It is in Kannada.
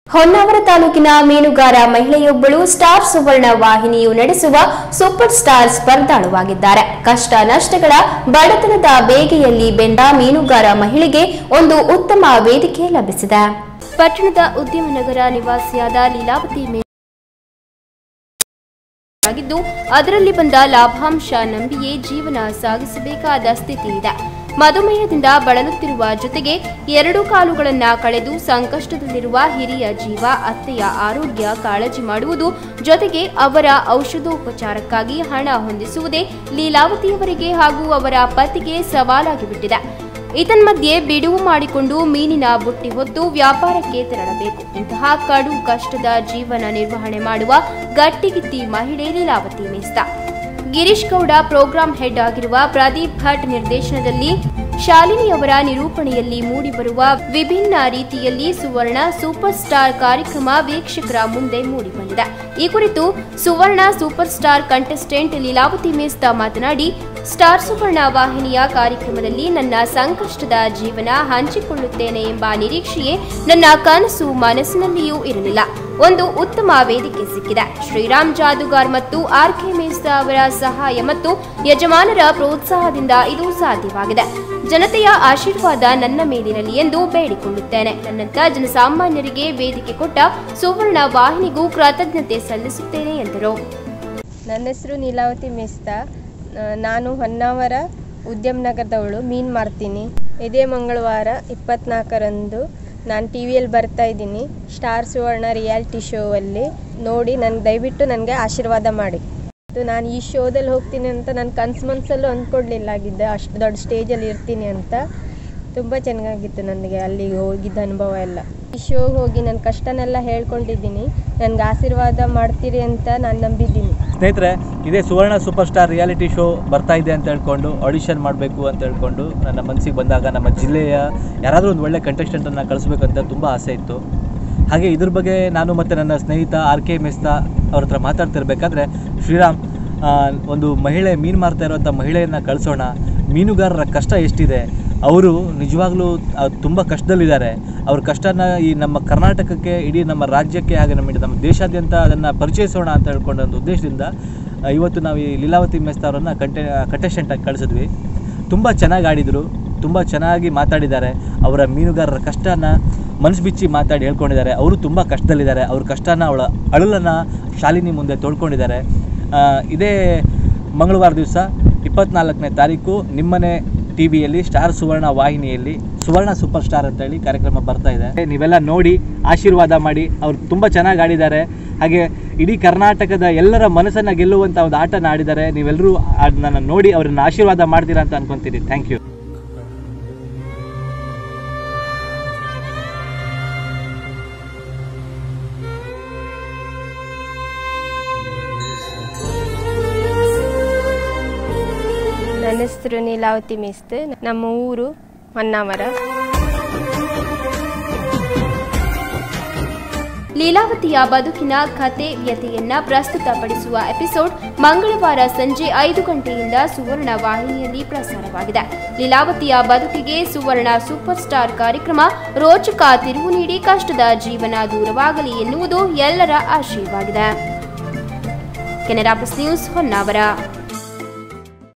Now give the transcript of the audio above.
ಹೊನ್ನಾವರ ತಾಲೂಕಿನ ಮೀನುಗಾರ ಮಹಿಳೆಯೊಬ್ಬಳು ಸ್ಟಾರ್ ಸುವರ್ಣ ವಾಹಿನಿಯು ನಡೆಸುವ ಸೂಪರ್ ಸ್ಟಾರ್ ಸ್ಪರ್ಧಾಳುವಾಗಿದ್ದಾರೆ. ಕಷ್ಟ ನಷ್ಟಗಳ ಬಡತನದ ಬೇಗೆಯಲ್ಲಿ ಬೆಂದ ಮೀನುಗಾರ ಮಹಿಳೆಗೆ ಒಂದು ಉತ್ತಮ ವೇದಿಕೆ ಲಭಿಸಿದೆ. ಪಟ್ಟಣದ ಉದ್ಯಮನಗರ ನಿವಾಸಿಯಾದ ಲೀಲಾವತಿ ಆಗಿದ್ದು ಅದರಲ್ಲಿ ಬಂದ ಲಾಭಾಂಶ ನಂಬಿಯೇ ಜೀವನ ಸಾಗಿಸಬೇಕಾದ ಸ್ಥಿತಿ ಇದೆ. ಮಧುಮೇಹದಿಂದ ಬಳಲುತ್ತಿರುವ ಜೊತೆಗೆ 2 ಕಾಲುಗಳನ್ನು ಕಳೆದು ಸಂಕಷ್ಟದಲ್ಲಿರುವ ಹಿರಿಯ ಜೀವ ಅತ್ತೆಯ ಆರೋಗ್ಯ ಕಾಳಜಿ ಮಾಡುವುದು ಜೊತೆಗೆ ಅವರ ಔಷಧೋಪಚಾರಕ್ಕಾಗಿ ಹಣ ಹೊಂದಿಸುವುದೇ ಲೀಲಾವತಿಯವರಿಗೆ ಹಾಗೂ ಅವರ ಪತಿಗೆ ಸವಾಲಾಗಿಬಿಟ್ಟಿದೆ. ಇದನ್ಮಧ್ಯೆ ಬಿಡುವು ಮಾಡಿಕೊಂಡು ಮೀನಿನ ಬುಟ್ಟಿ ಹೊತ್ತು ವ್ಯಾಪಾರಕ್ಕೆ ತೆರಳಬೇಕು. ಇಂತಹ ಕಡು ಕಷ್ಟದ ಜೀವನ ನಿರ್ವಹಣೆ ಮಾಡುವ ಗಟ್ಟಿಗಿತ್ತಿ ಮಹಿಳೆ ಲೀಲಾವತಿ ಮೇಸ್ತಾ. ಗಿರೀಶ್ ಗೌಡ ಪ್ರೋಗ್ರಾಂ ಹೆಡ್ ಆಗಿರುವ ಪ್ರದೀಪ್ ಭಟ್ ನಿರ್ದೇಶನದಲ್ಲಿ ಶಾಲಿನಿಯವರ ನಿರೂಪಣೆಯಲ್ಲಿ ಮೂಡಿಬರುವ ವಿಭಿನ್ನ ರೀತಿಯಲ್ಲಿ ಸುವರ್ಣ ಸೂಪರ್ ಸ್ಟಾರ್ ಕಾರ್ಯಕ್ರಮ ವೀಕ್ಷಕರ ಮುಂದೆ ಮೂಡಿಬಂದಿದೆ. ಈ ಕುರಿತು Suvarna super star contestant Leelavathi Mesta ಮಾತನಾಡಿ, ಸ್ಟಾರ್ ಸುವರ್ಣ ವಾಹಿನಿಯ ಕಾರ್ಯಕ್ರಮದಲ್ಲಿ ನನ್ನ ಸಂಕಷ್ಟದ ಜೀವನ ಹಂಚಿಕೊಳ್ಳುತ್ತೇನೆ ಎಂಬ ನಿರೀಕ್ಷೆಯೇ ನನ್ನ ಕನಸು ಮನಸ್ಸಿನಲ್ಲಿಯೂ ಇರಲಿಲ್ಲ. ಒಂದು ಉತ್ತಮ ವೇದಿಕೆ ಸಿಕ್ಕಿದೆ. ಶ್ರೀರಾಮ್ ಜಾದುಗಾರ್ ಮತ್ತು ಆರ್.ಕೆ. ಮೇಸ್ತಾ ಅವರ ಸಹಾಯ ಮತ್ತು ಯಜಮಾನರ ಪ್ರೋತ್ಸಾಹದಿಂದ ಇದು ಸಾಧ್ಯವಾಗಿದೆ. ಜನತೆಯ ಆಶೀರ್ವಾದ ನನ್ನ ಮೇಲಿರಲಿ ಎಂದು ಬೇಡಿಕೊಳ್ಳುತ್ತೇನೆ. ನನ್ನಂತ ಜನಸಾಮಾನ್ಯರಿಗೆ ವೇದಿಕೆ ಕೊಟ್ಟ ಸುವರ್ಣ ವಾಹಿನಿಗೂ ಕೃತಜ್ಞತೆ ಸಲ್ಲಿಸುತ್ತೇನೆ ಎಂದರು. ನನ್ನ ಹೆಸರು ಲೀಲಾವತಿ ಮೇಸ್ತಾ. ನಾನು ಹೊನ್ನಾವರ ಉದ್ಯಮನಗರದವಳು. ಮೀನು ಮಾರ್ತೀನಿ. ಇದೇ ಮಂಗಳವಾರ 24ರಂದು ನಾನು ಟಿವಿಯಲ್ಲಿ ಬರ್ತಾ ಇದ್ದೀನಿ. ಸ್ಟಾರ್ ಸುವರ್ಣ ರಿಯಾಲಿಟಿ ಶೋವಲ್ಲಿ ನೋಡಿ ದಯವಿಟ್ಟು ನನಗೆ ಆಶೀರ್ವಾದ ಮಾಡಿ. ನಾನು ಈ ಶೋದಲ್ಲಿ ಹೋಗ್ತೀನಿ ಅಂತ ನನ್ನ ಕನಸು ಮನಸ್ಸಲ್ಲೂ ಅಂದ್ಕೊಡ್ಲಿಲ್ಲಾಗಿದ್ದೆ, ಅಷ್ಟು ದೊಡ್ಡ ಸ್ಟೇಜಲ್ಲಿ ಇರ್ತೀನಿ ಅಂತ. ತುಂಬ ಚೆನ್ನಾಗಿತ್ತು ನನಗೆ ಅಲ್ಲಿಗೆ ಹೋಗಿದ್ದ ಅನುಭವ ಎಲ್ಲ. ಈ ಶೋಗೆ ಹೋಗಿ ನನ್ನ ಕಷ್ಟನೆಲ್ಲ ಹೇಳ್ಕೊಂಡಿದ್ದೀನಿ. ನನಗೆ ಆಶೀರ್ವಾದ ಮಾಡ್ತೀರಿ ಅಂತ ನಾನು ನಂಬಿದ್ದೀನಿ. ಸ್ನೇಹಿತರೆ, ಇದೇ Suvarna super star reality show ಬರ್ತಾ ಇದೆ ಅಂತ ಹೇಳ್ಕೊಂಡು ಆಡಿಷನ್ ಮಾಡಬೇಕು ಅಂತ ಹೇಳ್ಕೊಂಡು ನನ್ನ ಮನಸ್ಸಿಗೆ ಬಂದಾಗ ನಮ್ಮ ಜಿಲ್ಲೆಯ ಯಾರಾದರೂ ಒಂದು ಒಳ್ಳೆ ಕಂಟೆಸ್ಟೆಂಟನ್ನು ಕಳಿಸ್ಬೇಕಂತ ತುಂಬ ಆಸೆ ಇತ್ತು. ಹಾಗೆ ಇದ್ರ ಬಗ್ಗೆ ನಾನು ಮತ್ತು ನನ್ನ ಸ್ನೇಹಿತ ಆರ್.ಕೆ. ಮೇಸ್ತಾ ಅವ್ರ ಹತ್ರ ಮಾತಾಡ್ತಿರ್ಬೇಕಾದ್ರೆ, ಶ್ರೀರಾಮ್, ಒಂದು ಮಹಿಳೆ ಮೀನು ಮಾರ್ತಾ ಇರೋಂಥ ಮಹಿಳೆಯನ್ನು ಕಳಿಸೋಣ. ಮೀನುಗಾರರ ಕಷ್ಟ ಎಷ್ಟಿದೆ, ಅವರು ನಿಜವಾಗ್ಲೂ ತುಂಬ ಕಷ್ಟದಲ್ಲಿದ್ದಾರೆ. ಅವ್ರ ಕಷ್ಟನ ಈ ನಮ್ಮ ಕರ್ನಾಟಕಕ್ಕೆ, ಇಡೀ ನಮ್ಮ ರಾಜ್ಯಕ್ಕೆ ಹಾಗೆ ನಮ್ಮ ದೇಶಾದ್ಯಂತ ಅದನ್ನು ಪರಿಚಯಿಸೋಣ ಅಂತ ಹೇಳ್ಕೊಂಡ ಒಂದು ಉದ್ದೇಶದಿಂದ ಇವತ್ತು ನಾವು ಈ ಲೀಲಾವತಿ ಮೇಸ್ತಾ ಅವರನ್ನು ಕಂಟೆಸ್ಟೆಂಟಾಗಿ ಕಳಿಸಿದ್ವಿ. ತುಂಬ ಚೆನ್ನಾಗಿ ಆಡಿದರು, ತುಂಬ ಚೆನ್ನಾಗಿ ಮಾತಾಡಿದ್ದಾರೆ. ಅವರ ಮೀನುಗಾರರ ಕಷ್ಟನ ಮನಸ್ಸು ಬಿಚ್ಚಿ ಮಾತಾಡಿ ಹೇಳ್ಕೊಂಡಿದ್ದಾರೆ. ಅವರು ತುಂಬ ಕಷ್ಟದಲ್ಲಿದ್ದಾರೆ. ಅವ್ರ ಕಷ್ಟನ, ಅವಳ ಅಳಲನ್ನು ಶಾಲಿನಿ ಮುಂದೆ ತೋಡ್ಕೊಂಡಿದ್ದಾರೆ. ಇದೇ ಮಂಗಳವಾರ ದಿವಸ 24ನೇ ತಾರೀಕು ನಿಮ್ಮನೆ ಟಿವಿಯಲ್ಲಿ ಸ್ಟಾರ್ ಸುವರ್ಣ ವಾಹಿನಿಯಲ್ಲಿ ಸುವರ್ಣ ಸೂಪರ್ ಸ್ಟಾರ್ ಅಂತೇಳಿ ಕಾರ್ಯಕ್ರಮ ಬರ್ತಾ ಇದೆ. ನೀವೆಲ್ಲ ನೋಡಿ ಆಶೀರ್ವಾದ ಮಾಡಿ. ಅವ್ರು ತುಂಬ ಚೆನ್ನಾಗಿ ಆಡಿದ್ದಾರೆ. ಹಾಗೆ ಇಡೀ ಕರ್ನಾಟಕದ ಎಲ್ಲರ ಮನಸ್ಸನ್ನು ಗೆಲ್ಲುವಂಥ ಒಂದು ಆಟನ ಆಡಿದ್ದಾರೆ. ನೀವೆಲ್ಲರೂ ಅದನ್ನು ನೋಡಿ ಅವ್ರನ್ನ ಆಶೀರ್ವಾದ ಮಾಡ್ತೀರಾ ಅಂತ ಅನ್ಕೊತೀನಿ. Thank you. ನನ್ನ ಹೆಸರು ಲೀಲಾವತಿ ಮೇಸ್ತಾ. ನಮ್ಮ ಊರು ಹೊನ್ನಾವರ. ಲೀಲಾವತಿಯ ಬದುಕಿನ ಕತೆ ವ್ಯತೆಯನ್ನ ಪ್ರಸ್ತುತಪಡಿಸುವ ಎಪಿಸೋಡ್ ಮಂಗಳವಾರ ಸಂಜೆ 5 ಗಂಟೆಯಿಂದ ಸುವರ್ಣ ವಾಹಿನಿಯಲ್ಲಿ ಪ್ರಸಾರವಾಗಿದೆ. ಲೀಲಾವತಿಯ ಬದುಕಿಗೆ ಸುವರ್ಣ ಸೂಪರ್ ಸ್ಟಾರ್ ಕಾರ್ಯಕ್ರಮ ರೋಚಕ ತಿರುವು ನೀಡಿ ಕಷ್ಟದ ಜೀವನ ದೂರವಾಗಲಿ ಎನ್ನುವುದು ಎಲ್ಲರ ಆಶಯವಾಗಿದೆ. Canara press news, Honnavar.